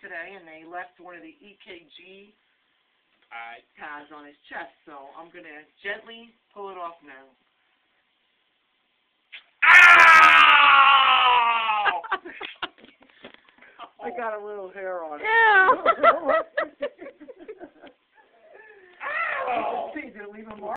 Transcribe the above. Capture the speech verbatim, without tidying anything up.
today, and they left one of the E K G I. pads on his chest, so I'm going to gently pull it off now. Ow! I got a little hair on it. Yeah.